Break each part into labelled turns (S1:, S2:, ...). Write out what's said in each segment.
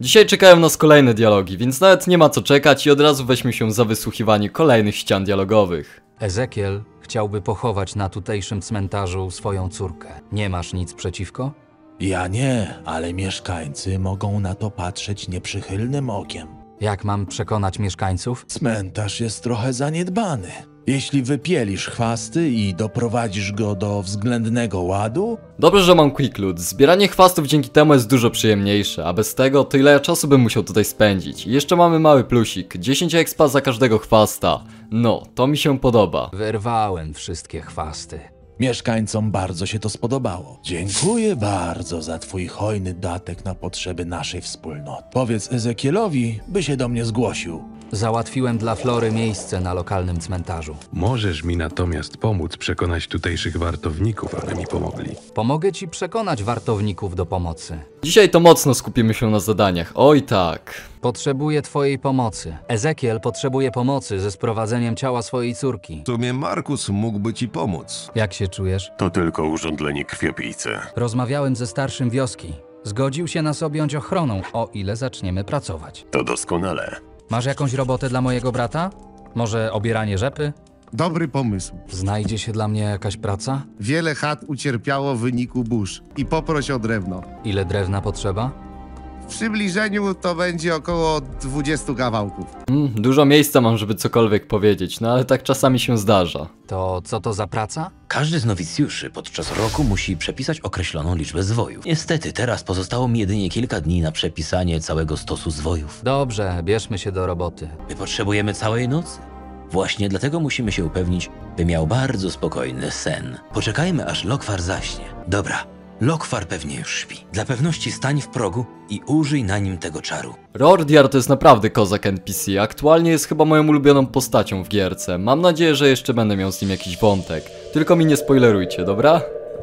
S1: Dzisiaj czekają nas kolejne dialogi, więc nawet nie ma co czekać i od razu weźmy się za wysłuchiwanie kolejnych ścian dialogowych.
S2: Ezekiel chciałby pochować na tutejszym cmentarzu swoją córkę. Nie masz nic przeciwko?
S3: Ja nie, ale mieszkańcy mogą na to patrzeć nieprzychylnym okiem.
S2: Jak mam przekonać mieszkańców?
S3: Cmentarz jest trochę zaniedbany. Jeśli wypielisz chwasty i doprowadzisz go do względnego ładu...
S1: Dobrze, że mam quick loot. Zbieranie chwastów dzięki temu jest dużo przyjemniejsze, a bez tego to ile czasu bym musiał tutaj spędzić. I jeszcze mamy mały plusik, 10 expa za każdego chwasta. No, to mi się podoba.
S2: Wyrwałem wszystkie chwasty.
S3: Mieszkańcom bardzo się to spodobało. Dziękuję bardzo za twój hojny datek na potrzeby naszej wspólnoty. Powiedz Ezekielowi, by się do mnie zgłosił.
S2: Załatwiłem dla Flory miejsce na lokalnym cmentarzu.
S4: Możesz mi natomiast pomóc przekonać tutejszych wartowników, aby mi pomogli.
S2: Pomogę ci przekonać wartowników do pomocy.
S1: Dzisiaj to mocno skupimy się na zadaniach, oj tak.
S2: Potrzebuję twojej pomocy. Ezekiel potrzebuje pomocy ze sprowadzeniem ciała swojej córki.
S5: W sumie Markus mógłby ci pomóc.
S2: Jak się czujesz?
S6: To tylko urządlenie krwiopijcy.
S2: Rozmawiałem ze starszym wioski. Zgodził się nas objąć ochroną, o ile zaczniemy pracować.
S6: To doskonale.
S2: Masz jakąś robotę dla mojego brata? Może obieranie rzepy?
S7: Dobry pomysł.
S2: Znajdzie się dla mnie jakaś praca?
S7: Wiele chat ucierpiało w wyniku burz i poproś o drewno.
S2: Ile drewna potrzeba?
S7: W przybliżeniu to będzie około 20 kawałków.
S1: Dużo miejsca mam, żeby cokolwiek powiedzieć, no ale tak czasami się zdarza.
S2: To co to za praca?
S8: Każdy z nowicjuszy podczas roku musi przepisać określoną liczbę zwojów. Niestety, teraz pozostało mi jedynie kilka dni na przepisanie całego stosu zwojów.
S2: Dobrze, bierzmy się do roboty.
S8: My potrzebujemy całej nocy. Właśnie dlatego musimy się upewnić, by miał bardzo spokojny sen. Poczekajmy, aż Lokwar zaśnie. Dobra, Lokwar pewnie już śpi. Dla pewności stań w progu i użyj na nim tego czaru.
S1: Rordiar to jest naprawdę kozak NPC, aktualnie jest chyba moją ulubioną postacią w gierce. Mam nadzieję, że jeszcze będę miał z nim jakiś wątek. Tylko mi nie spoilerujcie, dobra?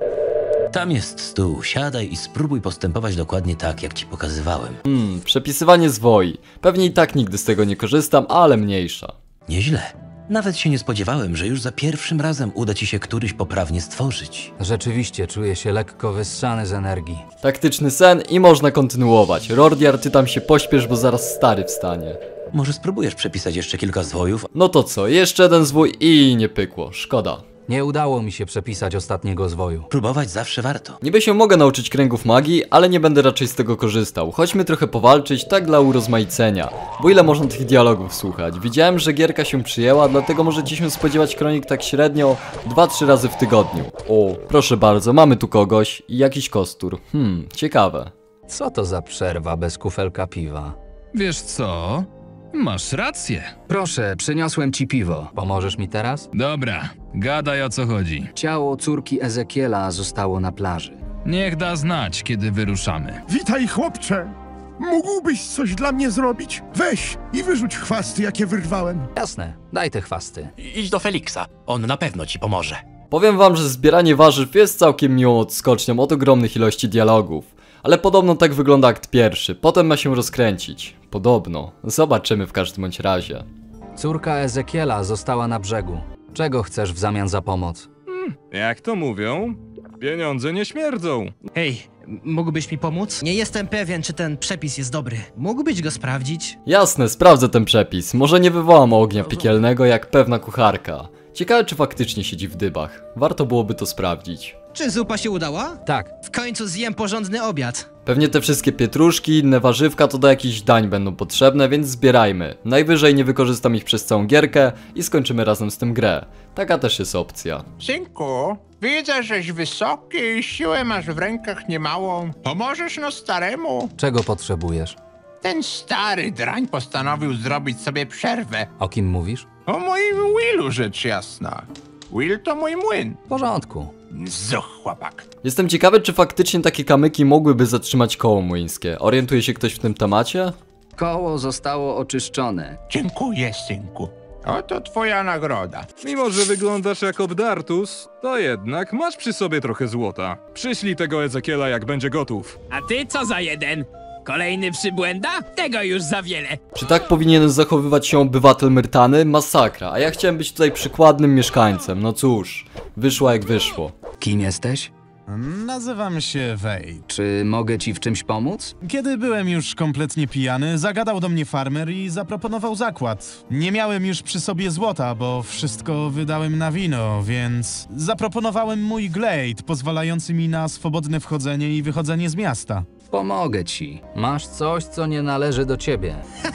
S8: Tam jest stół, siadaj i spróbuj postępować dokładnie tak, jak ci pokazywałem.
S1: Przepisywanie zwoi. Pewnie i tak nigdy z tego nie korzystam, ale mniejsza.
S8: Nieźle. Nawet się nie spodziewałem, że już za pierwszym razem uda ci się któryś poprawnie stworzyć.
S2: Rzeczywiście czuję się lekko wyssany z energii.
S1: Taktyczny sen i można kontynuować. Rordiar, ty tam się pośpiesz, bo zaraz stary wstanie.
S8: Może spróbujesz przepisać jeszcze kilka zwojów?
S1: No to co, jeszcze jeden zwój i nie pykło, szkoda.
S2: Nie udało mi się przepisać ostatniego zwoju.
S8: Próbować zawsze warto.
S1: Niby się mogę nauczyć kręgów magii, ale nie będę raczej z tego korzystał. Chodźmy trochę powalczyć, tak dla urozmaicenia. Bo ile można tych dialogów słuchać? Widziałem, że gierka się przyjęła, dlatego możecie się spodziewać kronik tak średnio 2-3 razy w tygodniu. O, proszę bardzo, mamy tu kogoś i jakiś kostur. Ciekawe.
S2: Co to za przerwa bez kufelka piwa?
S9: Wiesz co? Masz rację.
S2: Proszę, przyniosłem ci piwo. Pomożesz mi teraz?
S9: Dobra, gadaj o co chodzi.
S2: Ciało córki Ezekiela zostało na plaży.
S9: Niech da znać, kiedy wyruszamy.
S10: Witaj, chłopcze! Mógłbyś coś dla mnie zrobić? Weź i wyrzuć chwasty, jakie wyrwałem.
S2: Jasne, daj te chwasty.
S8: Idź do Feliksa, on na pewno ci pomoże.
S1: Powiem wam, że zbieranie warzyw jest całkiem miłą odskocznią od ogromnych ilości dialogów. Ale podobno tak wygląda akt pierwszy, potem ma się rozkręcić. Podobno. Zobaczymy w każdym bądź razie.
S2: Córka Ezekiela została na brzegu. Czego chcesz w zamian za pomoc?
S9: Jak to mówią? Pieniądze nie śmierdzą.
S11: Hej, mógłbyś mi pomóc? Nie jestem pewien, czy ten przepis jest dobry. Mógłbyś go sprawdzić?
S1: Jasne, sprawdzę ten przepis. Może nie wywołam ognia piekielnego jak pewna kucharka. Ciekawe, czy faktycznie siedzi w dybach. Warto byłoby to sprawdzić.
S11: Czy zupa się udała?
S2: Tak.
S11: W końcu zjem porządny obiad.
S1: Pewnie te wszystkie pietruszki, inne warzywka to do jakichś dań będą potrzebne, więc zbierajmy. Najwyżej nie wykorzystam ich przez całą gierkę i skończymy razem z tym grę. Taka też jest opcja.
S12: Synku, widzę, żeś wysoki i siłę masz w rękach niemałą. Pomożesz no staremu?
S2: Czego potrzebujesz?
S12: Ten stary drań postanowił zrobić sobie przerwę.
S2: O kim mówisz?
S12: O moim Willu, rzecz jasna. Will to mój młyn.
S2: W porządku.
S12: Zuch, chłopak.
S1: Jestem ciekawy, czy faktycznie takie kamyki mogłyby zatrzymać koło młyńskie. Orientuje się ktoś w tym temacie?
S2: Koło zostało oczyszczone.
S12: Dziękuję, synku. Oto twoja nagroda.
S9: Mimo, że wyglądasz jak Obdartus, to jednak masz przy sobie trochę złota. Przyślij tego Ezekiela, jak będzie gotów.
S13: A ty co za jeden? Kolejny przybłęda? Tego już za wiele.
S1: Czy tak powinien zachowywać się obywatel Myrtany? Masakra, a ja chciałem być tutaj przykładnym mieszkańcem. No cóż, wyszło jak wyszło.
S2: Kim jesteś?
S14: Nazywam się Wade.
S2: Czy mogę ci w czymś pomóc?
S14: Kiedy byłem już kompletnie pijany, zagadał do mnie farmer i zaproponował zakład. Nie miałem już przy sobie złota, bo wszystko wydałem na wino, więc zaproponowałem mój glade, pozwalający mi na swobodne wchodzenie i wychodzenie z miasta.
S2: Pomogę ci. Masz coś, co nie należy do ciebie.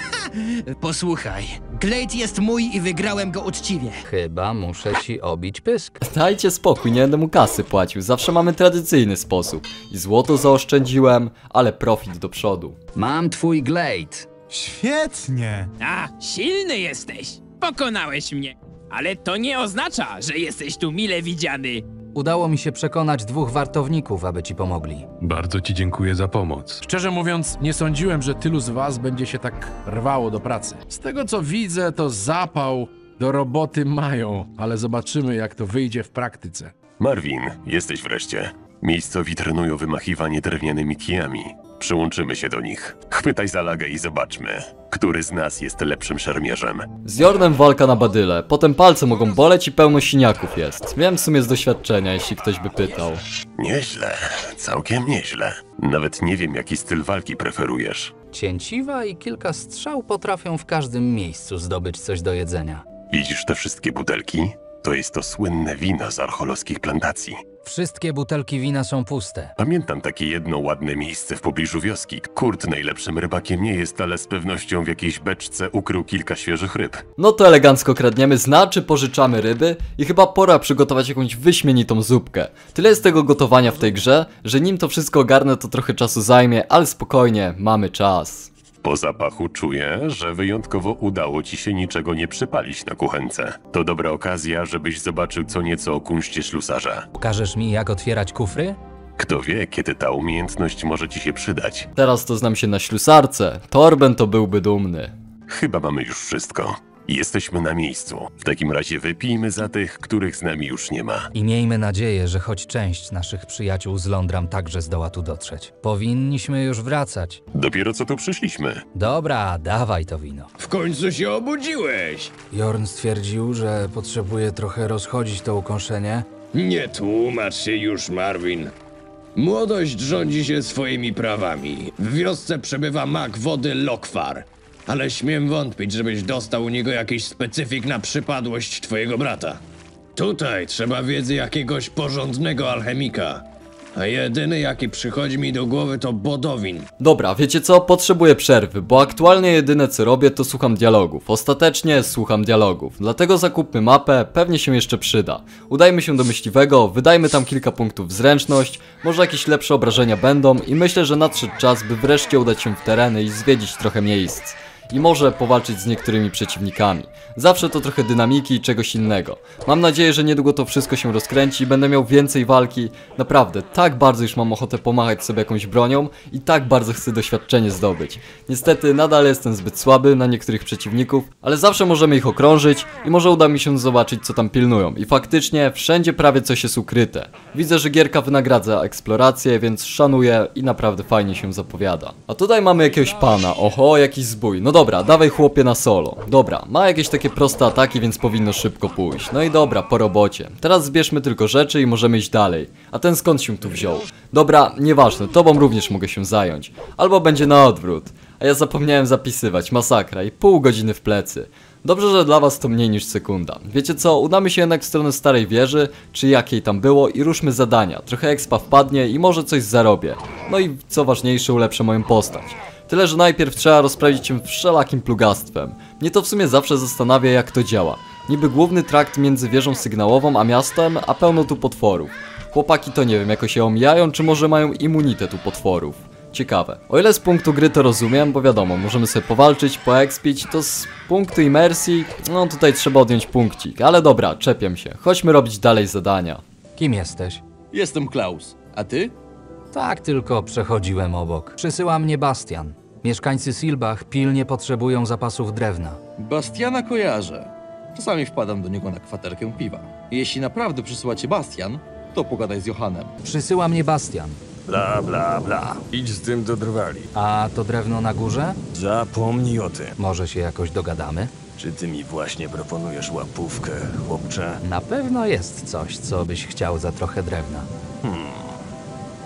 S11: Posłuchaj, Glade jest mój i wygrałem go uczciwie.
S2: Chyba muszę ci obić pysk.
S1: Dajcie spokój, nie będę mu kasy płacił. Zawsze mamy tradycyjny sposób. I złoto zaoszczędziłem, ale profit do przodu.
S2: Mam twój glade.
S14: Świetnie!
S13: A, silny jesteś. Pokonałeś mnie. Ale to nie oznacza, że jesteś tu mile widziany.
S2: Udało mi się przekonać 2 wartowników, aby ci pomogli.
S4: Bardzo ci dziękuję za pomoc.
S15: Szczerze mówiąc, nie sądziłem, że tylu z was będzie się tak rwało do pracy. Z tego co widzę, to zapał do roboty mają, ale zobaczymy, jak to wyjdzie w praktyce.
S6: Marvin, jesteś wreszcie. Miejscowi trenują wymachiwanie drewnianymi kijami. Przyłączymy się do nich. Chwytaj za lagę i zobaczmy, który z nas jest lepszym szermierzem.
S1: Z Jornem walka na badyle, potem palce mogą boleć i pełno siniaków jest. Wiem w sumie z doświadczenia, jeśli ktoś by pytał.
S6: Nieźle, całkiem nieźle. Nawet nie wiem, jaki styl walki preferujesz.
S2: Cięciwa i kilka strzał potrafią w każdym miejscu zdobyć coś do jedzenia.
S6: Widzisz te wszystkie butelki? To jest to słynne wino z archolowskich plantacji.
S2: Wszystkie butelki wina są puste.
S6: Pamiętam takie jedno ładne miejsce w pobliżu wioski. Kurt najlepszym rybakiem nie jest, ale z pewnością w jakiejś beczce ukrył kilka świeżych ryb.
S1: No to elegancko kradniemy, znaczy pożyczamy ryby i chyba pora przygotować jakąś wyśmienitą zupkę. Tyle jest tego gotowania w tej grze, że nim to wszystko ogarnę, to trochę czasu zajmie, ale spokojnie, mamy czas.
S6: Po zapachu czuję, że wyjątkowo udało ci się niczego nie przypalić na kuchence. To dobra okazja, żebyś zobaczył co nieco o kunszcie ślusarza.
S2: Pokażesz mi, jak otwierać kufry?
S6: Kto wie, kiedy ta umiejętność może ci się przydać.
S1: Teraz to znam się na ślusarce, Torben to byłby dumny.
S6: Chyba mamy już wszystko. Jesteśmy na miejscu. W takim razie wypijmy za tych, których z nami już nie ma.
S2: I miejmy nadzieję, że choć część naszych przyjaciół z Londram także zdoła tu dotrzeć. Powinniśmy już wracać.
S6: Dopiero co tu przyszliśmy.
S2: Dobra, dawaj to wino.
S13: W końcu się obudziłeś.
S2: Jorn stwierdził, że potrzebuje trochę rozchodzić to ukąszenie.
S13: Nie tłumacz się już, Marvin. Młodość rządzi się swoimi prawami. W wiosce przebywa mag wody Lokfar. Ale śmiem wątpić, żebyś dostał u niego jakiś specyfik na przypadłość twojego brata. Tutaj trzeba wiedzy jakiegoś porządnego alchemika. A jedyny jaki przychodzi mi do głowy to Bodowin.
S1: Dobra, wiecie co? Potrzebuję przerwy, bo aktualnie jedyne co robię to słucham dialogów. Ostatecznie słucham dialogów, dlatego zakupmy mapę, pewnie się jeszcze przyda. Udajmy się do myśliwego, wydajmy tam kilka punktów w zręczność, może jakieś lepsze obrażenia będą i myślę, że nadszedł czas, by wreszcie udać się w tereny i zwiedzić trochę miejsc. I może powalczyć z niektórymi przeciwnikami. Zawsze to trochę dynamiki i czegoś innego. Mam nadzieję, że niedługo to wszystko się rozkręci i będę miał więcej walki. Naprawdę, tak bardzo już mam ochotę pomachać sobie jakąś bronią i tak bardzo chcę doświadczenie zdobyć. Niestety nadal jestem zbyt słaby na niektórych przeciwników, ale zawsze możemy ich okrążyć i może uda mi się zobaczyć co tam pilnują. I faktycznie wszędzie prawie coś jest ukryte. Widzę, że gierka wynagradza eksplorację, więc szanuję i naprawdę fajnie się zapowiada. A tutaj mamy jakiegoś pana, oho, jakiś zbój. No dobra, dawaj chłopie na solo. Dobra, ma jakieś takie proste ataki, więc powinno szybko pójść. No i dobra, po robocie. Teraz zbierzmy tylko rzeczy i możemy iść dalej. A ten skąd się tu wziął? Dobra, nieważne, tobą również mogę się zająć. Albo będzie na odwrót. A ja zapomniałem zapisywać, masakra i pół godziny w plecy. Dobrze, że dla was to mniej niż sekunda. Wiecie co, udamy się jednak w stronę starej wieży, czy jakiej tam było i ruszmy zadania. Trochę expa wpadnie i może coś zarobię. No i co ważniejsze, ulepszę moją postać. Tyle, że najpierw trzeba rozprawić się wszelakim plugastwem. Mnie to w sumie zawsze zastanawia, jak to działa. Niby główny trakt między wieżą sygnałową a miastem, a pełno tu potworów. Chłopaki to nie wiem, jakoś się omijają, czy może mają immunitet u potworów. Ciekawe. O ile z punktu gry to rozumiem, bo wiadomo, możemy sobie powalczyć, poekspić, to z punktu imersji, no tutaj trzeba odjąć punkcik. Ale dobra, czepiam się. Chodźmy robić dalej zadania.
S2: Kim jesteś?
S16: Jestem Klaus. A ty?
S2: Tak, tylko przechodziłem obok. Przysyła mnie Bastian. Mieszkańcy Silbach pilnie potrzebują zapasów drewna.
S16: Bastiana kojarzę. Czasami wpadam do niego na kwaterkę piwa. Jeśli naprawdę przysyła cię Bastian, to pogadaj z Johannem.
S2: Przysyła mnie Bastian.
S17: Bla, bla, bla. Idź z tym do drwali.
S2: A to drewno na górze?
S17: Zapomnij o tym.
S2: Może się jakoś dogadamy?
S17: Czy ty mi właśnie proponujesz łapówkę, chłopcze?
S2: Na pewno jest coś, co byś chciał za trochę drewna.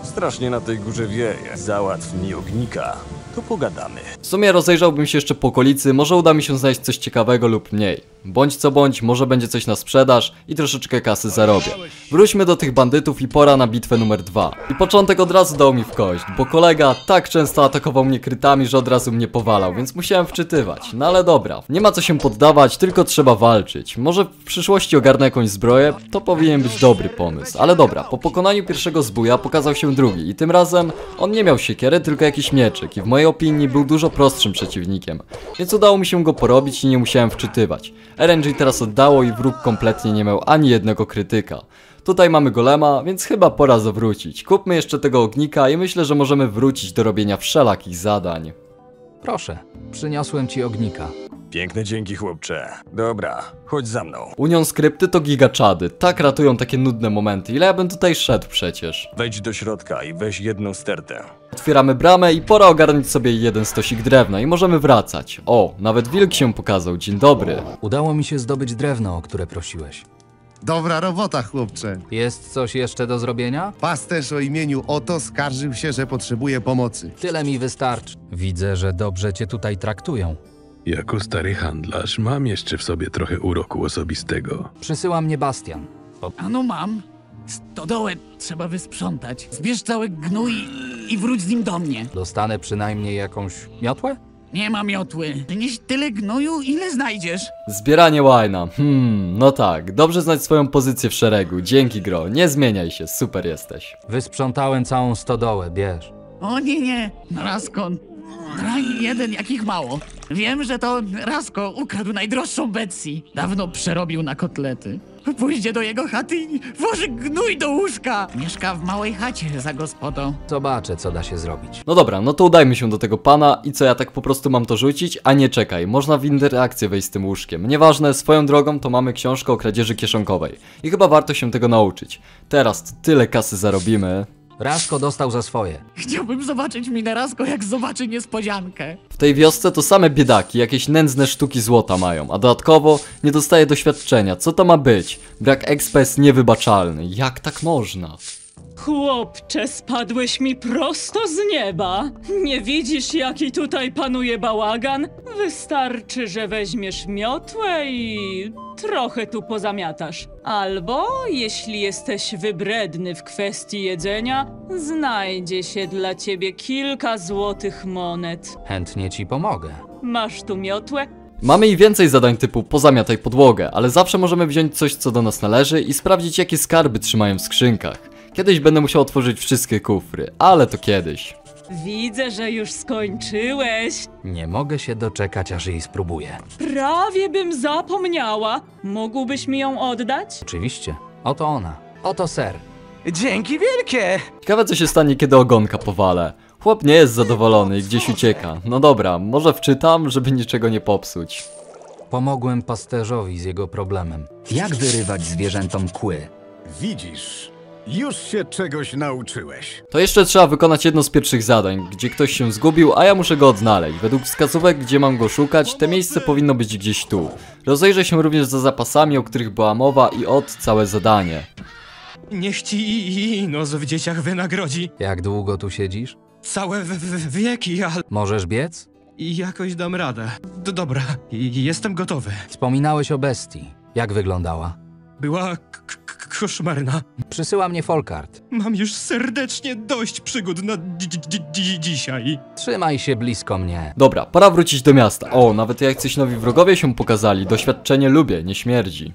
S17: Strasznie na tej górze wieje. Załatw mi ognika, to pogadamy.
S1: W sumie rozejrzałbym się jeszcze po okolicy, może uda mi się znaleźć coś ciekawego lub mniej. Bądź co bądź, może będzie coś na sprzedaż i troszeczkę kasy zarobię. Wróćmy do tych bandytów i pora na bitwę numer 2. I początek od razu dał mi w kość, bo kolega tak często atakował mnie krytami, że od razu mnie powalał, więc musiałem wczytywać. No ale dobra, nie ma co się poddawać, tylko trzeba walczyć. Może w przyszłości ogarnę jakąś zbroję, to powinien być dobry pomysł. Ale dobra, po pokonaniu pierwszego zbója pokazał się drugi i tym razem on nie miał siekiery, tylko jakiś mieczyk i w mojej opinii był dużo prostszym przeciwnikiem. Więc udało mi się go porobić i nie musiałem wczytywać. RNG teraz oddało i wróg kompletnie nie miał ani jednego krytyka. Tutaj mamy golema, więc chyba pora zawrócić. Kupmy jeszcze tego ognika i myślę, że możemy wrócić do robienia wszelakich zadań.
S2: Proszę, przyniosłem ci ognika.
S17: Piękne dzięki, chłopcze. Dobra, chodź za mną.
S1: Union skrypty to gigaczady, tak ratują takie nudne momenty. Ile ja bym tutaj szedł przecież?
S17: Wejdź do środka i weź jedną stertę.
S1: Otwieramy bramę i pora ogarnąć sobie jeden stosik drewna i możemy wracać. O, nawet wilk się pokazał, dzień dobry.
S2: Udało mi się zdobyć drewno, o które prosiłeś.
S7: Dobra robota, chłopcze.
S2: Jest coś jeszcze do zrobienia?
S7: Pasterz o imieniu Oto skarżył się, że potrzebuje pomocy.
S2: Tyle mi wystarczy. Widzę, że dobrze cię tutaj traktują.
S4: Jako stary handlarz mam jeszcze w sobie trochę uroku osobistego.
S2: Przysyła mnie Bastian.
S18: Ano mam. Stodołę trzeba wysprzątać. Zbierz cały gnój i wróć z nim do mnie.
S2: Dostanę przynajmniej jakąś miotłę?
S18: Nie ma miotły. Nieś tyle gnoju, ile znajdziesz.
S1: Zbieranie łajna. No tak, dobrze znać swoją pozycję w szeregu. Dzięki gro, nie zmieniaj się, super jesteś.
S2: Wysprzątałem całą stodołę, bierz.
S18: O nie, Rasko. Daj jeden, jakich mało. Wiem, że to Rasko ukradł najdroższą Betsy. Dawno przerobił na kotlety. Pójdzie do jego chaty i włoży gnój do łóżka. Mieszka w małej chacie za gospodą.
S2: Zobaczę, co da się zrobić.
S1: No dobra, no to udajmy się do tego pana i co, ja tak po prostu mam to rzucić? A nie, czekaj, można w interakcję wejść z tym łóżkiem. Nieważne, swoją drogą to mamy książkę o kradzieży kieszonkowej. I chyba warto się tego nauczyć. Teraz tyle kasy zarobimy.
S2: Rasko dostał za swoje.
S18: Chciałbym zobaczyć minę Rasko, jak zobaczy niespodziankę.
S1: W tej wiosce to same biedaki, jakieś nędzne sztuki złota mają, a dodatkowo nie dostaje doświadczenia. Co to ma być? Brak expa jest niewybaczalny. Jak tak można?
S19: Chłopcze, spadłeś mi prosto z nieba. Nie widzisz, jaki tutaj panuje bałagan? Wystarczy, że weźmiesz miotłę i trochę tu pozamiatasz. Albo, jeśli jesteś wybredny w kwestii jedzenia, znajdzie się dla ciebie kilka złotych monet.
S2: Chętnie ci pomogę.
S19: Masz tu miotłę?
S1: Mamy i więcej zadań typu pozamiataj podłogę, ale zawsze możemy wziąć coś, co do nas należy i sprawdzić, jakie skarby trzymają w skrzynkach. Kiedyś będę musiał otworzyć wszystkie kufry, ale to kiedyś.
S19: Widzę, że już skończyłeś.
S2: Nie mogę się doczekać, aż jej spróbuję.
S19: Prawie bym zapomniała. Mógłbyś mi ją oddać?
S2: Oczywiście. Oto ona. Oto ser.
S20: Dzięki wielkie!
S1: Ciekawe, co się stanie, kiedy ogonka powalę. Chłop nie jest zadowolony i gdzieś ucieka. No dobra, może wczytam, żeby niczego nie popsuć.
S2: Pomogłem pasterzowi z jego problemem.
S21: Jak wyrywać zwierzętom kły?
S22: Widzisz, już się czegoś nauczyłeś.
S1: To jeszcze trzeba wykonać jedno z pierwszych zadań, gdzie ktoś się zgubił, a ja muszę go odnaleźć. Według wskazówek, gdzie mam go szukać, te miejsce powinno być gdzieś tu. Rozejrzę się również za zapasami, o których była mowa i od całe zadanie.
S23: Niech ci nos w dzieciach wynagrodzi.
S2: Jak długo tu siedzisz?
S23: Całe wieki, ale...
S2: Możesz biec?
S23: Jakoś dam radę. Dobra, jestem gotowy.
S2: Wspominałeś o bestii. Jak wyglądała?
S23: Była koszmarna.
S2: Przysyła mnie Folkart.
S23: Mam już serdecznie dość przygód na dzisiaj.
S2: Trzymaj się blisko mnie.
S1: Dobra, pora wrócić do miasta. O, nawet jak coś nowi wrogowie się pokazali. Doświadczenie lubię, nie śmierdzi.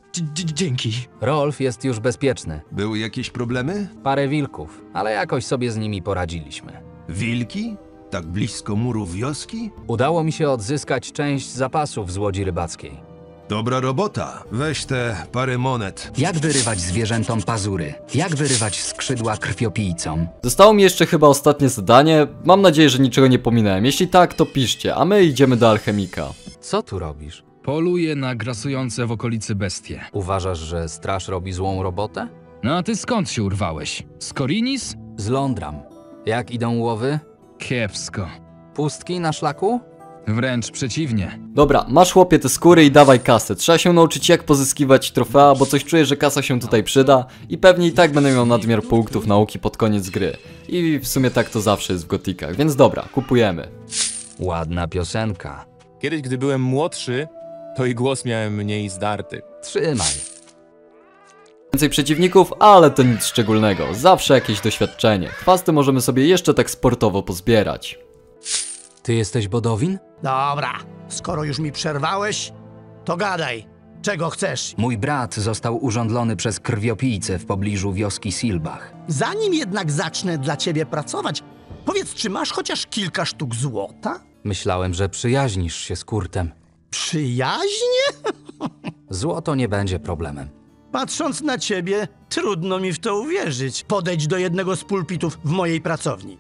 S23: Dzięki.
S2: Rolf jest już bezpieczny.
S5: Były jakieś problemy?
S2: Parę wilków, ale jakoś sobie z nimi poradziliśmy.
S5: Wilki? Tak blisko murów wioski?
S2: Udało mi się odzyskać część zapasów z łodzi rybackiej.
S5: Dobra robota. Weź te parę monet.
S21: Jak wyrywać zwierzętom pazury? Jak wyrywać skrzydła krwiopijcom?
S1: Zostało mi jeszcze chyba ostatnie zadanie. Mam nadzieję, że niczego nie pominąłem. Jeśli tak, to piszcie, a my idziemy do alchemika.
S2: Co tu robisz?
S24: Poluję na grasujące w okolicy bestie.
S2: Uważasz, że straż robi złą robotę?
S24: No a ty skąd się urwałeś? Z Korinis?
S2: Z Londram. Jak idą łowy?
S24: Kiepsko.
S2: Pustki na szlaku?
S24: Wręcz przeciwnie.
S1: Dobra, masz chłopie te skóry i dawaj kasę. Trzeba się nauczyć jak pozyskiwać trofea, bo coś czuję, że kasa się tutaj przyda i pewnie i tak będę miał nadmiar punktów nauki pod koniec gry. I w sumie tak to zawsze jest w gotikach, więc dobra, kupujemy.
S2: Ładna piosenka.
S3: Kiedyś, gdy byłem młodszy, to i głos miałem mniej zdarty.
S2: Trzymaj.
S1: Więcej przeciwników, ale to nic szczególnego. Zawsze jakieś doświadczenie. Chwasty możemy sobie jeszcze tak sportowo pozbierać.
S2: Ty jesteś Bodowin?
S8: Dobra, skoro już mi przerwałeś, to gadaj. Czego chcesz?
S21: Mój brat został urządlony przez krwiopijcę w pobliżu wioski Silbach.
S8: Zanim jednak zacznę dla ciebie pracować, powiedz, czy masz chociaż kilka sztuk złota?
S2: Myślałem, że przyjaźnisz się z Kurtem.
S8: Przyjaźnie?
S2: Złoto nie będzie problemem.
S8: Patrząc na ciebie, trudno mi w to uwierzyć. Podejdź do jednego z pulpitów w mojej pracowni.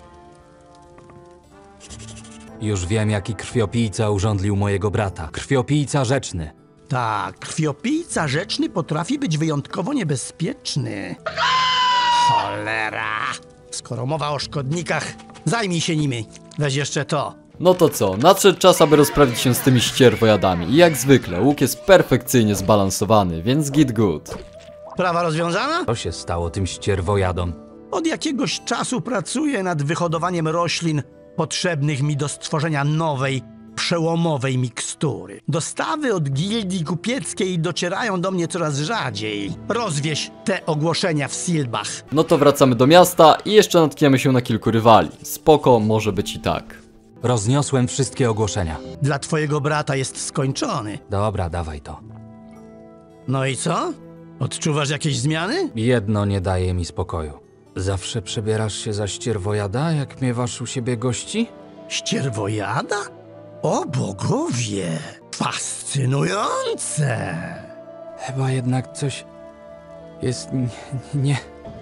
S2: Już wiem, jaki krwiopijca urządlił mojego brata. Krwiopijca rzeczny.
S8: Tak, krwiopijca rzeczny potrafi być wyjątkowo niebezpieczny. Cholera! Skoro mowa o szkodnikach, zajmij się nimi. Weź jeszcze to.
S1: No to co, nadszedł czas, aby rozprawić się z tymi ścierwojadami. I jak zwykle, łuk jest perfekcyjnie zbalansowany, więc git good.
S8: Sprawa rozwiązana?
S2: Co się stało tym ścierwojadom?
S8: Od jakiegoś czasu pracuję nad wyhodowaniem roślin potrzebnych mi do stworzenia nowej, przełomowej mikstury. Dostawy od gildii kupieckiej docierają do mnie coraz rzadziej. Rozwieź te ogłoszenia w Silbach.
S1: No to wracamy do miasta i jeszcze natkniemy się na kilku rywali. Spoko, może być i tak.
S2: Rozniosłem wszystkie ogłoszenia.
S8: Dla twojego brata jest skończony.
S2: Dobra, dawaj to.
S8: No i co? Odczuwasz jakieś zmiany?
S2: Jedno nie daje mi spokoju. Zawsze przebierasz się za ścierwojada, jak miewasz u siebie gości?
S8: Ścierwojada? O bogowie! Fascynujące!
S2: Chyba jednak coś jest nie...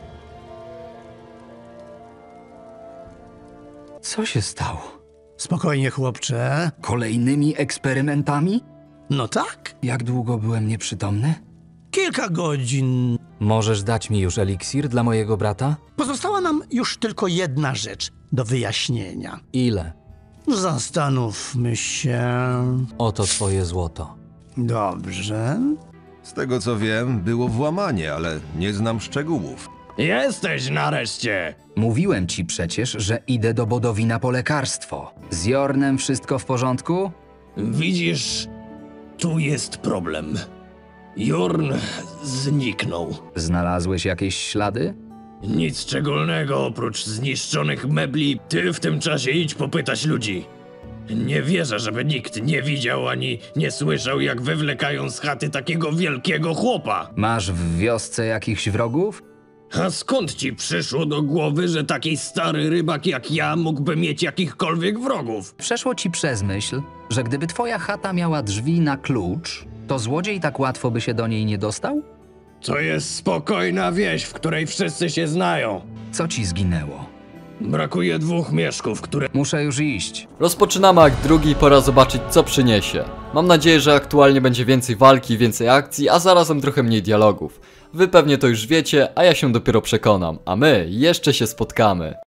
S2: Co się stało?
S8: Spokojnie, chłopcze.
S21: Kolejnymi eksperymentami?
S8: No tak.
S21: Jak długo byłem nieprzytomny?
S8: Kilka godzin.
S2: Możesz dać mi już eliksir dla mojego brata?
S8: Pozostała nam już tylko jedna rzecz do wyjaśnienia.
S2: Ile?
S8: Zastanówmy się.
S2: Oto twoje złoto.
S8: Dobrze.
S5: Z tego co wiem, było włamanie, ale nie znam szczegółów.
S13: Jesteś nareszcie!
S21: Mówiłem ci przecież, że idę do Bodowina po lekarstwo. Z Jornem wszystko w porządku?
S13: Widzisz, tu jest problem. Jorn zniknął.
S21: Znalazłeś jakieś ślady?
S13: Nic szczególnego oprócz zniszczonych mebli. Ty w tym czasie idź popytać ludzi. Nie wierzę, żeby nikt nie widział ani nie słyszał, jak wywlekają z chaty takiego wielkiego chłopa.
S21: Masz w wiosce jakichś wrogów?
S13: A skąd ci przyszło do głowy, że taki stary rybak jak ja mógłby mieć jakichkolwiek wrogów?
S21: Przeszło ci przez myśl, że gdyby twoja chata miała drzwi na klucz, to złodziej tak łatwo by się do niej nie dostał?
S13: To jest spokojna wieś, w której wszyscy się znają.
S21: Co ci zginęło?
S13: Brakuje 2 mieszków, które...
S21: Muszę już iść.
S1: Rozpoczynamy akt drugi i pora zobaczyć, co przyniesie. Mam nadzieję, że aktualnie będzie więcej walki, więcej akcji, a zarazem trochę mniej dialogów. Wy pewnie to już wiecie, a ja się dopiero przekonam, a my jeszcze się spotkamy.